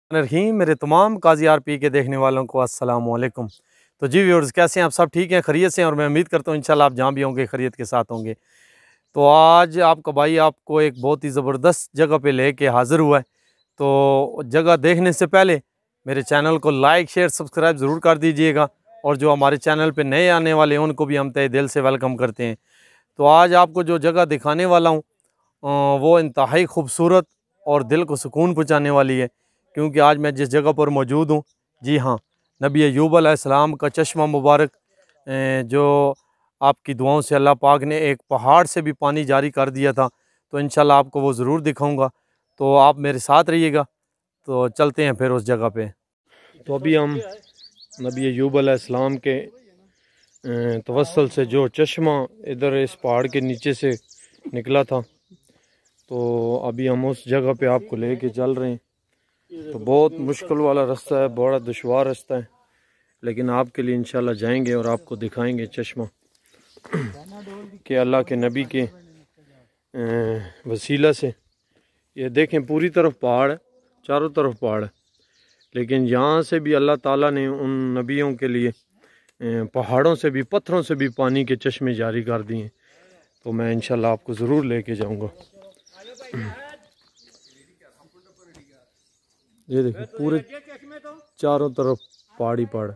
रहीम मेरे तमाम काजी आरपी के देखने वालों को अस्सलाम वालेकुम। तो जी व्यूअर्स, कैसे हैं आप? सब ठीक हैं, खैरियत से हैं? और मैं उम्मीद करता हूँ इंशाल्लाह आप जहाँ भी होंगे खैरियत के साथ होंगे। तो आज आपका भाई आपको एक बहुत ही ज़बरदस्त जगह पे लेके हाज़िर हुआ है। तो जगह देखने से पहले मेरे चैनल को लाइक शेयर सब्सक्राइब ज़रूर कर दीजिएगा, और जो हमारे चैनल पर नए आने वाले हैं उनको भी हम तहे दिल से वेलकम करते हैं। तो आज आपको जो जगह दिखाने वाला हूँ वो इंतहाई खूबसूरत और दिल को सुकून पहुँचाने वाली है, क्योंकि आज मैं जिस जगह पर मौजूद हूँ, जी हाँ, नबी अय्यूब अलैहिस्सलाम का चश्मा मुबारक, जो आपकी दुआओं से अल्लाह पाक ने एक पहाड़ से भी पानी जारी कर दिया था। तो इंशाल्लाह आपको वो ज़रूर दिखाऊंगा, तो आप मेरे साथ रहिएगा। तो चलते हैं फिर उस जगह पे। तो अभी हम नबी अय्यूब अलैहिस्सलाम के तवस्सुल से जो चश्मा इधर इस पहाड़ के नीचे से निकला था, तो अभी हम उस जगह पे आपको लेके चल रहे हैं। तो बहुत मुश्किल वाला रास्ता है, बड़ा दुश्वार रास्ता है, लेकिन आपके लिए इंशाल्लाह जाएंगे और आपको दिखाएंगे चश्मा कि अल्लाह के नबी के वसीला से। ये देखें, पूरी तरफ पहाड़ है, चारों तरफ पहाड़ है, लेकिन यहाँ से भी अल्लाह ताला ने उन नबियों के लिए पहाड़ों से भी, पत्थरों से भी पानी के चश्मे जारी कर दिए। तो मैं इंशाल्लाह आपको ज़रूर लेके जाऊँगा। ये देखिए, पूरे चारों तरफ पहाड़ी पहाड़।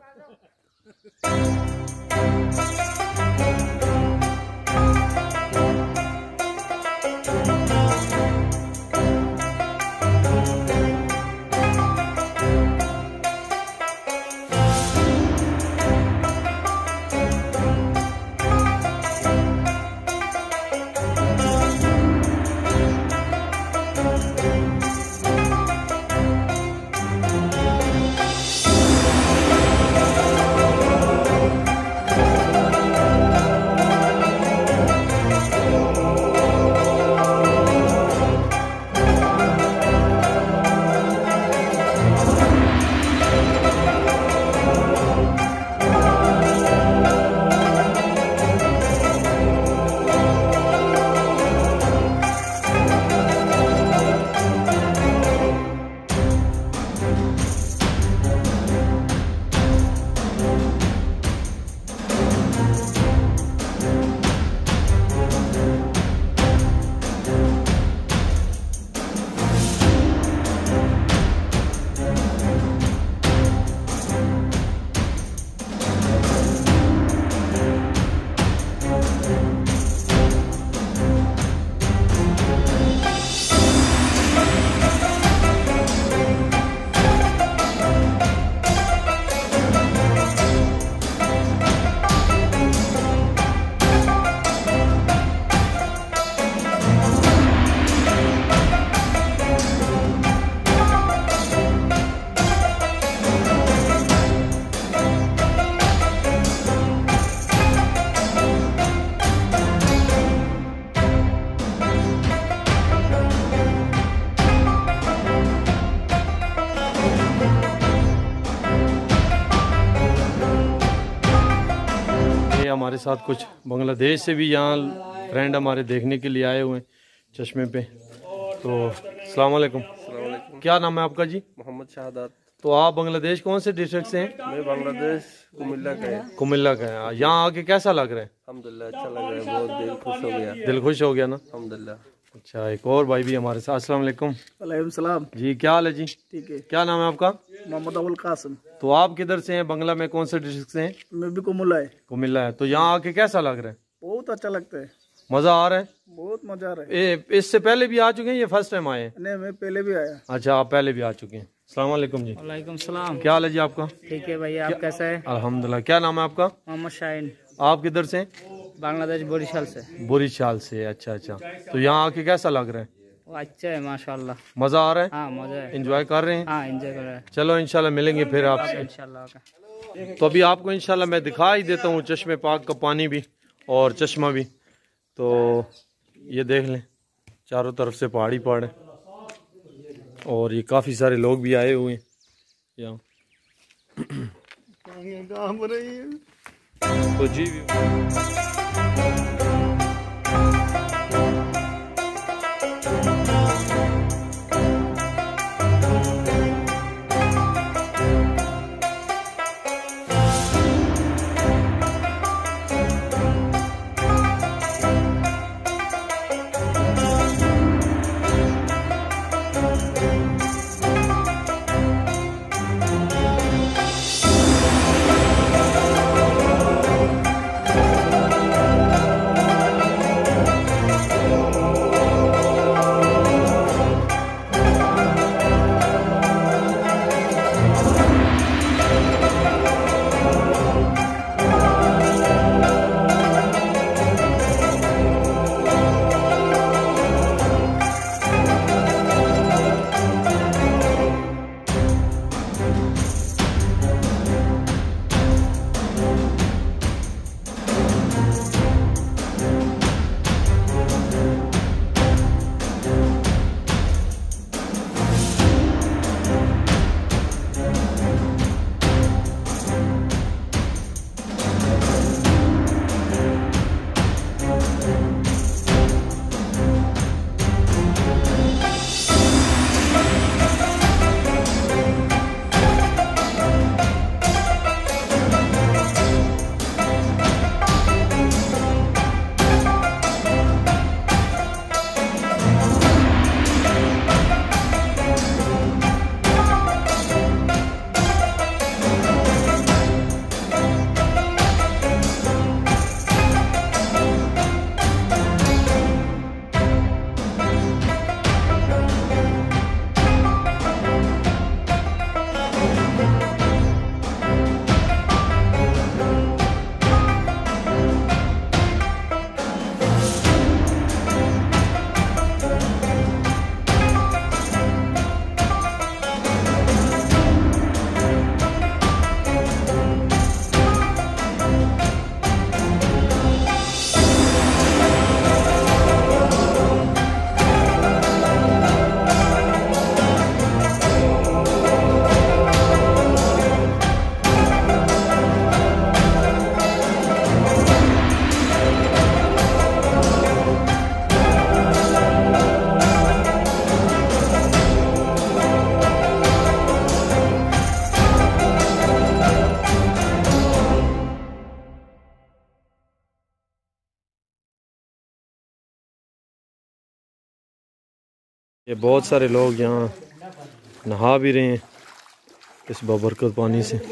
हमारे साथ कुछ बांग्लादेश से भी यहाँ फ्रेंड हमारे देखने के लिए आए हुए हैं चश्मे पे। तो अस्सलाम वालेकुम। क्या नाम है आपका जी? मोहम्मद शहादत। तो आप बांग्लादेश कौन से डिस्ट्रिक्ट से हैं? मैं बांग्लादेश कुमिल्ला का है। कुमिल्ला का है। यहाँ आके कैसा लग रहा है? अल्हम्दुलिल्लाह अच्छा लग रहा है, बहुत दिल खुश हो गया। दिल खुश हो गया ना? अल्हम्दुलिल्लाह। अच्छा, एक और भाई भी हमारे साथ। अस्सलाम वालेकुम। वालेकुम सलाम जी, क्या हाल है जी? ठीक है। क्या नाम है आपका? मोहम्मद अबुल कासिम। तो आप किधर से हैं? बांग्ला में कौन से डिस्ट्रिक्ट से हैं? मैं भी कुमिल्ला है। कुमिल्ला है। तो यहाँ आके कैसा लग रहा है? बहुत अच्छा लगता है, मज़ा आ रहा है? बहुत मजा आ रहा है। इससे पहले भी आ चुके हैं, ये फर्स्ट टाइम आए हैं? नहीं, मैं पहले भी आया। अच्छा, आप पहले भी आ चुके हैं। अस्सलाम वालेकुम जी। वालेकुम सलाम। क्या हाल है जी आपका? ठीक है भैया, आप कैसा है? अल्हम्दुलिल्लाह। क्या नाम है आपका? मोहम्मद शाहीन। आप किधर से? बांग्लादेश बोरीशाल से। बोरीशाल से। अच्छा अच्छा। तो यहाँ आके कैसा लग रहा है? वो अच्छा है माशाल्लाह। मज़ा आ रहा है? हाँ मजा है। एंजॉय कर रहे हैं? हाँ एंजॉय कर रहे हैं। चलो इंशाल्लाह मिलेंगे फिर आपसे इंशाल्लाह। तो अभी आपको इंशाल्लाह मैं दिखा ही देता हूँ चश्मे पाक का पानी भी और चश्मा भी। तो ये देख लें, चारों तरफ से पहाड़ी पहाड़ है, और ये काफ़ी सारे लोग भी आए हुए हैं यहाँ। तो जी ये बहुत सारे लोग यहाँ नहा भी रहे हैं इस बाबरकत पानी से।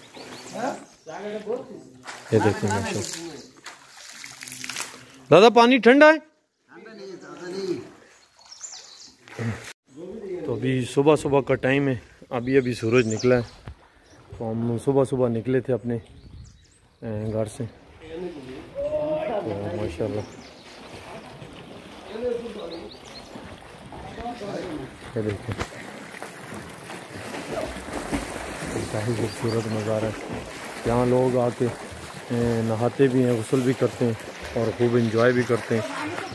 ये देखिए माशाल्लाह। दादा पानी ठंडा है? तो अभी सुबह सुबह का टाइम है, अभी अभी सूरज निकला है। तो हम सुबह सुबह निकले थे अपने घर से। तो माशाल्लाह ये देखिए काफ़ी खूबसूरत नज़ारा है। यहाँ लोग आके नहाते भी हैं, गुस्ल भी करते हैं और खूब इंजॉय भी करते हैं।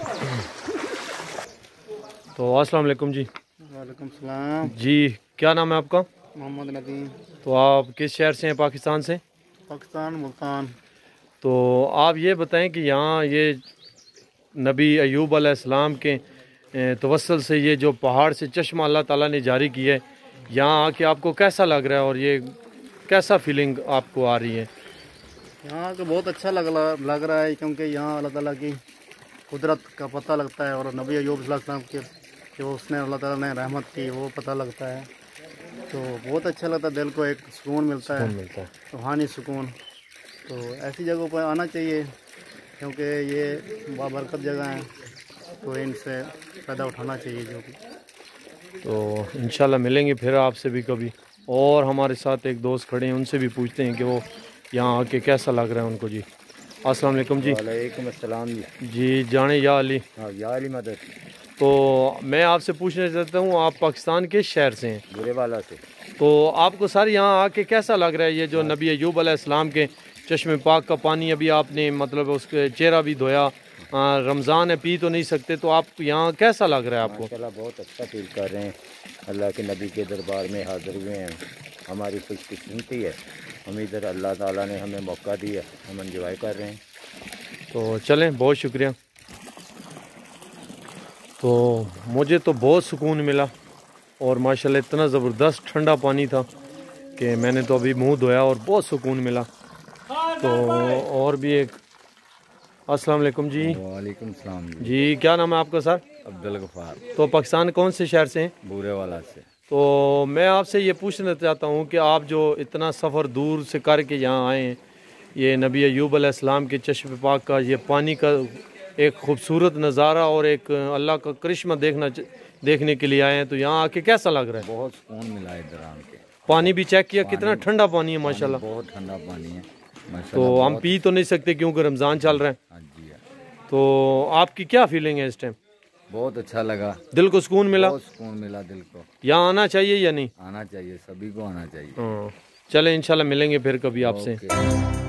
तो अस्सलाम वालेकुम जी। वालेकुम सलाम जी, क्या नाम है आपका? मोहम्मद नदीम, तो आप किस शहर से हैं? पाकिस्तान से। पाकिस्तान मुल्तान। तो आप ये बताएं कि यहाँ ये नबी अय्यूब अलैहिस्सलाम के तवस्सुल से ये जो पहाड़ से चश्मा अल्लाह ताला ने जारी किया है, यहाँ आके आपको कैसा लग रहा है और ये कैसा फीलिंग आपको आ रही है? यहाँ का बहुत अच्छा लग रहा है, क्योंकि यहाँ अल्लाह ताला की कुदरत का पता लगता है और नबी अय्यूब अलैहिस्सलाम के जो उसने अल्लाह ताला ने रहमत की वो पता लगता है। तो बहुत अच्छा लगता है, दिल को एक सुकून मिलता है, रूहानी सुकून। तो ऐसी जगहों पर आना चाहिए, क्योंकि ये बाबरकत जगह हैं, तो इनसे फ़ायदा उठाना चाहिए जो भी। तो इंशाल्लाह मिलेंगे फिर आपसे भी कभी। और हमारे साथ एक दोस्त खड़े हैं, उनसे भी पूछते हैं कि वो यहाँ आके कैसा लग रहा है उनको। जी अस्सलाम वालेकुम जी। वालेकुम अस्सलाम जी। जी जाने या अली। हाँ, या अली मदद। तो मैं आपसे पूछना चाहता हूँ, आप पाकिस्तान के शहर से हैं? बुरेवाला से। तो आपको सर यहाँ आके कैसा लग रहा है? ये जो नबी अय्यूब अलैहिस्सलाम के चश्मे पाक का पानी अभी आपने मतलब उसके चेहरा भी धोया, रमज़ान है, पी तो नहीं सकते, तो आप यहाँ कैसा लग रहा है आपको? माशाल्लाह बहुत अच्छा फील कर रहे हैं। अल्लाह के नबी के दरबार में हाजिर हुए हैं, हमारी खुशकिस्मती है। हम इधर अल्लाह ताला ने हमें मौका दिया, हम एंजॉय कर रहे हैं। तो चलें, बहुत शुक्रिया। तो मुझे तो बहुत सुकून मिला और माशाल्लाह इतना ज़बरदस्त ठंडा पानी था कि मैंने तो अभी मुंह धोया और बहुत सुकून मिला। तो और भी एक अस्सलाम वालेकुम जी। वालेकुम सलाम जी, क्या नाम है आपका सर? अब्दुल गफार, तो पाकिस्तान कौन से शहर से हैं? बुरेवाला से। तो मैं आपसे ये पूछना चाहता हूँ कि आप जो इतना सफ़र दूर से करके यहाँ आए हैं, ये नबी अय्यूब अलैहिस्सलाम के चश्मे पाक का ये पानी का एक खूबसूरत नज़ारा और एक अल्लाह का करिश्मा देखने के लिए आए हैं, तो यहाँ आके कैसा लग रहा है? बहुत सुकून मिला इधर आके। पानी भी चेक किया, कितना ठंडा पानी है माशाल्लाह। बहुत ठंडा पानी है माशाल्लाह। तो हम पी तो नहीं सकते क्योंकि रमज़ान चल रहा है। हाँ जी, तो आपकी क्या फीलिंग है इस टाइम? बहुत अच्छा लगा, दिल को सुकून मिला? बहुत सुकून मिला दिल को। यहाँ आना चाहिए या नहीं? आना चाहिए, सभी को आना चाहिए। हाँ, चले इंशाल्लाह मिलेंगे फिर कभी आपसे। ओके।